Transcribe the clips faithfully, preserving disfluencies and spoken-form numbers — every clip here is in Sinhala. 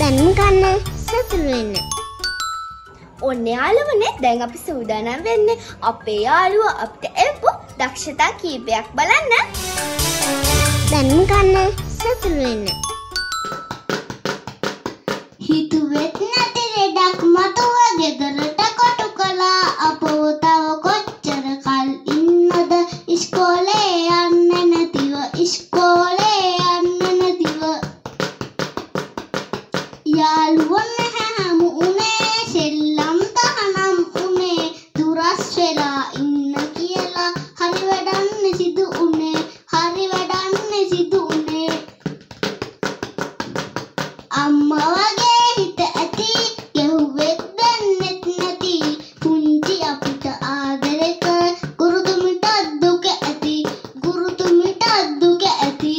දැන් ගන්න සතුටු වෙන්න. ඔන්න යාළුවනේ දැන් අපි සූදානම් වෙන්නේ අපේ යාළුවා අපිට එපු දක්ෂතා කීපයක් බලන්න. දැන් ගන්න සතුටු වෙන්න. හිතුවෙත් නැති ලෙඩක් මතුව ගෙදරට කොටු කළා. අපෝ තව කොච්චර කල් ඉන්නද ඉස්කෝලේ යන්නේ නැතිව ඉස්කෝලේ යන්නේ නැතිව. යාළුවෝ හැම උනේ සෙල්ලම් තහනම් උනේ දුරස් වෙලා ඉන්න කියලා හරි වැඩන්නේ සිදු උනේ හරි වැඩන්නේ සිදු උනේ. අම්මා වගේ හිත ඇති ගැහුවෙත් දන්නෙත් නැති පුංචි අපිට ආදරේ කර ගුරුතුමිට දුක ඇති ගුරුතුමිට දුක ඇති.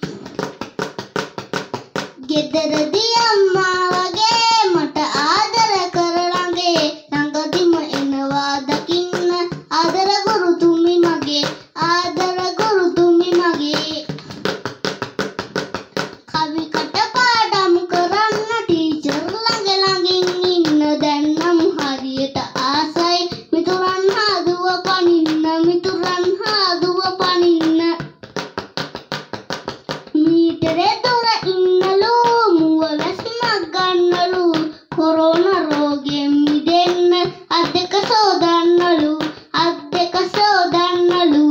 ගෙදරදී අම්මා වගේ මට ආදර කර ළඟේ ළඟදිම එනවා දකින්න ආදර ගුරුතුමි මගේ ආදර ගුරුතුමි මගේ. කවි කටපාඩම් කරන්න ටීචර් ළඟ ළඟින් ඉන්න දැන් නම් හරියට ආසයි මිතුරන් හදුව පනින්න මිතුරන් හදුව පනින්න. මීටරේ දොර ඉන්නලු මුව වැස්මක් ගන්නලු කොරෝනා රෝගයෙන් මිදෙන්න අත් දෙක සෝදන්නලු අත් දෙක සෝදන්නලු.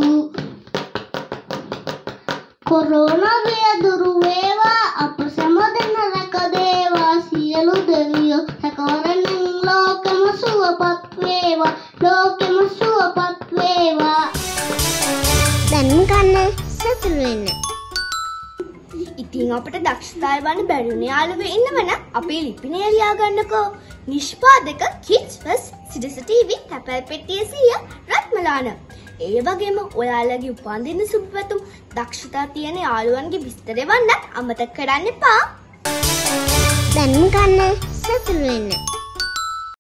කොරෝනා බිය දුරු වේවා අප සැමදෙන රැක දේවා සියලු දෙවියෝ සැකවරණින් ලෝකෙම සුවපත් වේවා ලෝකෙම සුවපත් වේවා. දැන් ගන්න සතුටු වෙන්න. ඉතින් අපිට දක්ෂතාවය බලන්න බැරි වුණ යාළුවෝ ඉන්නවනම් අපේ ලිපිනය ලියා ගන්නකෝ. නිෂ්පාදක කිඩ්ස් ෆස්ට් සිඩස් ටීවී තැපැල් පෙට්ටිය සීයා රත්මලාන. ඒ වගේම ඔයාලගේ උපන්දින සුබ පැතුම් දක්ෂතා තියෙන යාළුවන්ගේ විස්තර එවන්න අමතක කරන්න එපා. දැන් ගන්න සතුටු වෙන්න.